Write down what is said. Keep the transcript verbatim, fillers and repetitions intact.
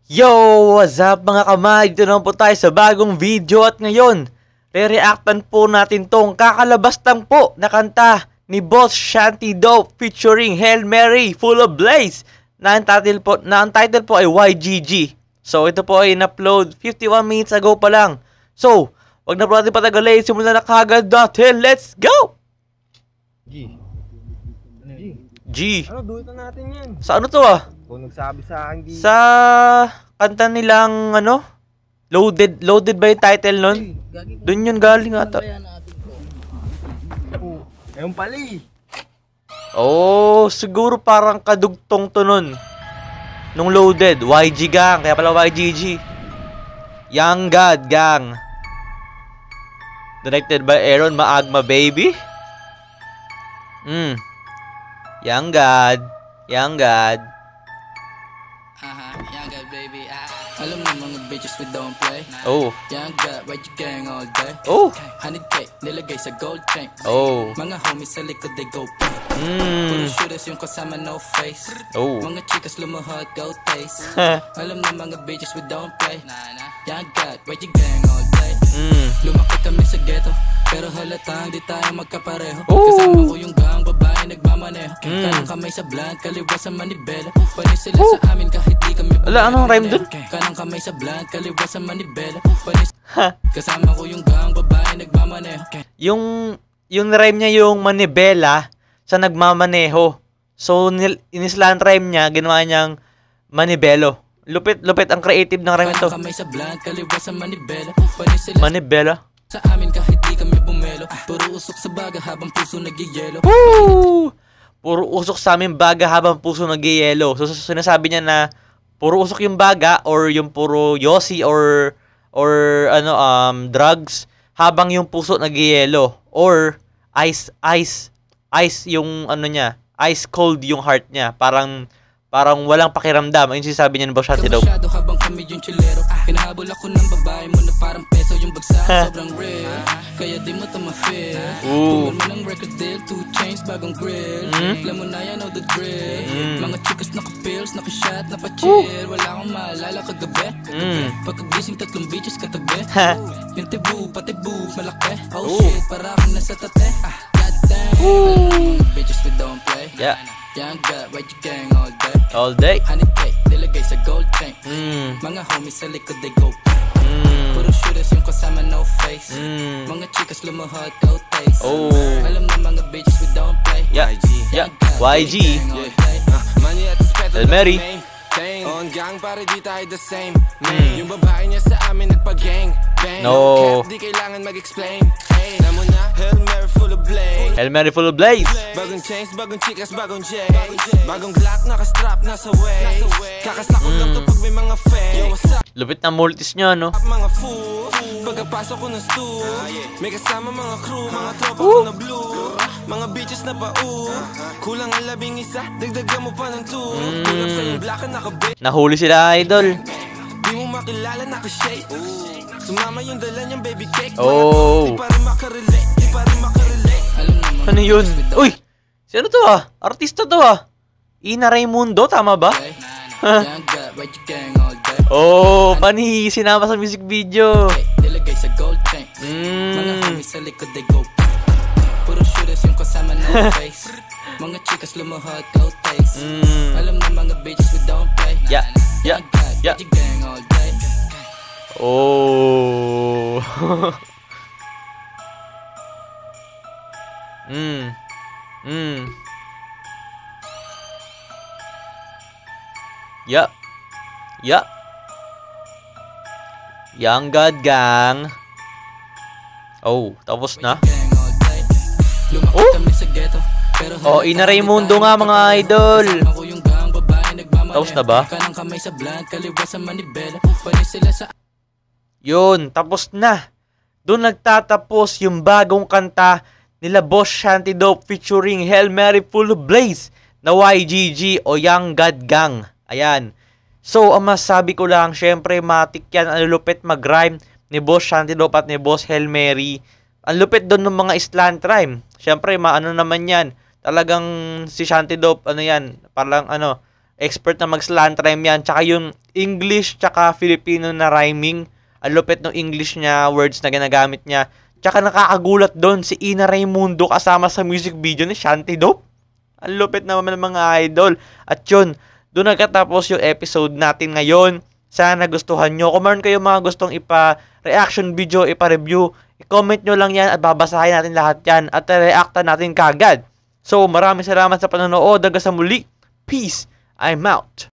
Yo! What's up mga kamay? Dito naman po tayo sa bagong video at ngayon re-reactan po natin tong kakalabas lang po na kanta ni Boss Shanti Dope featuring HELLMERRY Full of Blaze na ang title po, na ang title po ay Y G G. So ito po ay in-upload fifty-one minutes ago pa lang. So, wag na po natin patagalin, simulan na kagad natin. Let's go! G. G. G. Ano, duit na natin yan. Sa ano to ah? Kung nagsabi sa akin, di... Sa kanta nilang ano? Loaded, loaded ba yung title nun? Doon yun galing ata. Oh, ayun pala eh. Oh, siguro parang kadugtong to nun. Nung loaded, Y G Gang, kaya pala Y G G. Young God Gang. Directed by Aaron Maagma Baby. Hmm. Young God. Young God. Haha, young God baby. Alam mo mga bitches we don't play. Oh. Young God, Y G Gang all day. Oh. Honey cake, nilagay sa gold chain. Oh. Mga homies sa likod they go pay. Hmm. Puro shooters yung kasama no face. Oh. Mga chicas lumuhod go taste. Alam na mga bitches we don't play. Young God, Y G Gang all day. Hmm. Lumaki kami sa ghetto, pero halatang di tayo magkapareho. Ooh. Kasama ko yung gang babae nagmamaneho. Mm. Kanang kamay sa blunt, kaliwa sa manibela. Panis sila Ooh. Sa amin kahit di kami. Wala, anong rhyme dun? Kanang kamay sa blunt, kaliwa sa manibela. Panis kasama ko yung gang babae nagmamaneho. Yung yung rhyme niya yung manibela sa nagmamaneho. So inislant rhyme niya, ginawa niyang manibelo. Lupit lupit ang creative ng rhyme ito. Kanang kamay sa blunt, kaliwa sa manibela. Panis sila Manibela. sa amin kahit di kami bumelo. Puro usok sa baga habang puso nagyayelo. Woo! Puro usok sa amin baga habang puso nagyayelo. So sinasabi niya na puro usok yung baga or yung puro yosi or or ano um drugs habang yung puso nagyayelo or ice ice ice yung ano niya, ice cold yung heart niya. Parang Parang walang pakiramdam. Ayun sinasabi niya ng Boss Shanti Dope. Habang kami yung chilero. Hinahabol ako ng babae mo na parang peso yung bagsak. Sobrang real. Kaya di mo ito ma-feel. Tumul mo ng record deal. Two chains, bagong grill. Alam mo na yan, know the drill. Mga chikas naka-pills, naka-shot, napa-chill. Wala akong maalala kagabi. Pagkagising tatlong bitches katabi. Yung tibu, pati boob, malaki. Oh shit, para akong nasa tate. God damn. Bitches we don't play. Yeah. Young God, Y G Gang all day. All day. Honey cake, nilagay sa gold chain. Mm. Mga homies sa likod they go. Mm. Puro shooters yung kasama no face. Mm. Mga chicas lumuhod go taste. Oh. Alam na mga bitches we don't play. Yeah. Yeah. Y G. HELLMERRY. On gang para di tayo the same. Mm. Yung babae niya sa amin nagpa-gang. Bang. No. Di kailangan mag-explain. Hey, namo na, HELLMERRY full of blaze. HELLMERRY Full of Blaze. Bagong chains, bagong chicas, bagong J. Bagong Glock, naka-strap, nasa way. Kakasakot lang to pag may mga fake. Yo, what's up? Lupit na multis niya, no? Mga fool. Pagkapasok ko ng stool, may kasama mga crew, mga tropa ko na blue. Mga bitches na pa-oo. Kulang ang labing isa, dagdagan mo pa ng two. Kulang sa yung black na naka-bait. Nahuli sila, idol. Di mo makilala, naka-shake. Sumama yung dala niyang baby cake. Oh. Di pa rin makarelate, di pa rin makarelate. Ano yun? Uy! Sino to ah? Artista to ah? Ina Raymundo, tama ba? Young God, Y G Gang all day. Oh, pani sinama sa music video. Nilagay sa gold chain. Mga Mm. homies sa likod they go. Puro shooters yung kasama no face. Mga chicas lumuhod go taste. Mm. Alam na mga bitches we don't play. Yeah. Yeah. Young God, Yeah. Y G Gang all day. Oh. Mm. Mm. Yeah. Yeah. Young God Gang. Oh, tapos na. Oh. Oh, Ina Raymundo nga mga idol. Tapos na ba? Yun, tapos na. Doon nagtatapos yung bagong kanta nila Boss Shanti Dope featuring HELLMERRY Full of Blaze na Y G G o Young God Gang. Ayan. So, ang masabi ko lang, syempre, matik yan. Ang lupit mag-rhyme ni Boss Shanti Dope at ni Boss HELLMERRY. Ang lupit doon ng mga slant rhyme. Syempre, maano naman yan. Talagang si Shanti Dope, ano yan, parang ano, Expert na mag-slant rhyme yan. Tsaka yung English tsaka Filipino na rhyming. Ang lupit ng English niya, words na ginagamit niya. Tsaka nakakagulat doon si Ina Raymundo kasama sa music video ni Shanti Dope. Ang lupit naman ng mga idol. At yun, doon nagkatapos yung episode natin ngayon. Sana nagustuhan nyo. Kung meron kayo mga gustong ipa-reaction video, ipa-review, i-comment nyo lang yan at babasahin natin lahat yan at reactan natin kagad. So, maraming salamat sa panonood. Hanggang sa muli. Peace. I'm out.